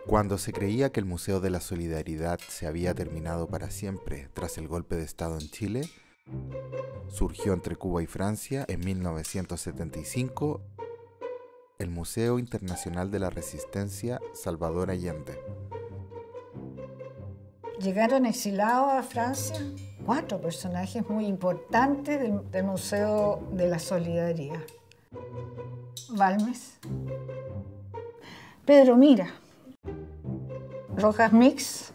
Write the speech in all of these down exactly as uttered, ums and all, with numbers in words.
Cuando se creía que el Museo de la Solidaridad se había terminado para siempre tras el golpe de Estado en Chile, surgió entre Cuba y Francia en mil novecientos setenta y cinco el Museo Internacional de la Resistencia Salvador Allende. Llegaron exilados a Francia cuatro personajes muy importantes del, del Museo de la Solidaridad. Balmes, Pedro Mira, Rojas Mix,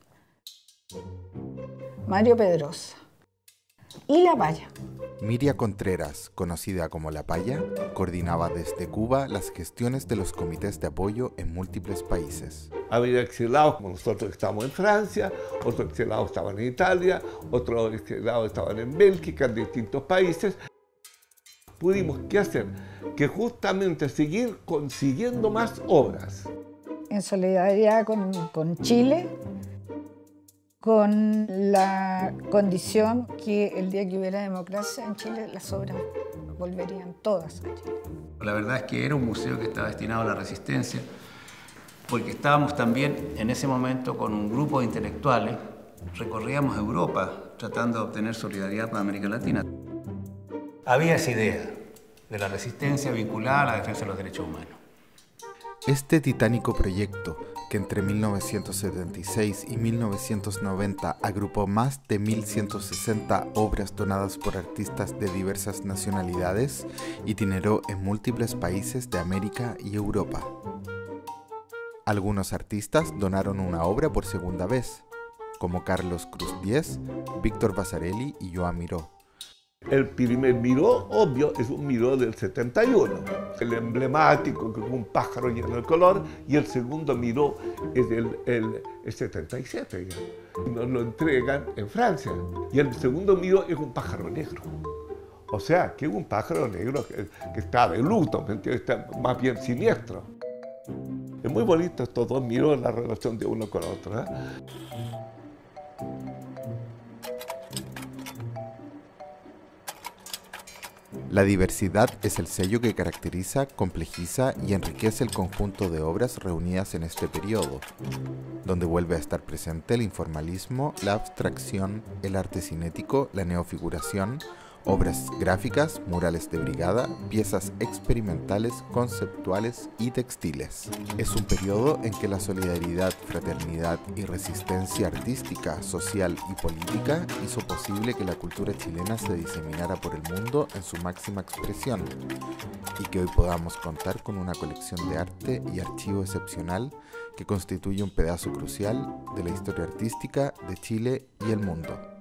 Mario Pedrosa y La Paya. Miria Contreras, conocida como La Paya, coordinaba desde Cuba las gestiones de los comités de apoyo en múltiples países. Había exilados como nosotros que estábamos en Francia, otros exilados estaban en Italia, otros exilados estaban en Bélgica, en distintos países. Pudimos, ¿qué hacer? Que justamente seguir consiguiendo más obras. En solidaridad con, con Chile, con la condición que el día que hubiera democracia en Chile, las obras volverían todas a Chile. La verdad es que era un museo que estaba destinado a la resistencia, porque estábamos también en ese momento con un grupo de intelectuales, recorríamos Europa tratando de obtener solidaridad con América Latina. Había esa idea de la resistencia vinculada a la defensa de los derechos humanos. Este titánico proyecto, que entre mil novecientos setenta y seis y mil novecientos noventa agrupó más de mil ciento sesenta obras donadas por artistas de diversas nacionalidades, itineró en múltiples países de América y Europa. Algunos artistas donaron una obra por segunda vez, como Carlos Cruz Diez, Víctor Vasarely y Joan Miró. El primer Miró, obvio, es un Miró del setenta y uno, el emblemático, con un pájaro lleno de color, y el segundo Miró es el, el, el setenta y siete, ya. Nos lo entregan en Francia, y el segundo Miró es un pájaro negro. O sea, que es un pájaro negro que, que está de luto, ¿me entiendes? Está más bien siniestro. Es muy bonito estos dos Miró, la relación de uno con otro, ¿eh? La diversidad es el sello que caracteriza, complejiza y enriquece el conjunto de obras reunidas en este periodo, donde vuelve a estar presente el informalismo, la abstracción, el arte cinético, la neofiguración, obras gráficas, murales de brigada, piezas experimentales, conceptuales y textiles. Es un periodo en que la solidaridad, fraternidad y resistencia artística, social y política hizo posible que la cultura chilena se diseminara por el mundo en su máxima expresión y que hoy podamos contar con una colección de arte y archivo excepcional que constituye un pedazo crucial de la historia artística de Chile y el mundo.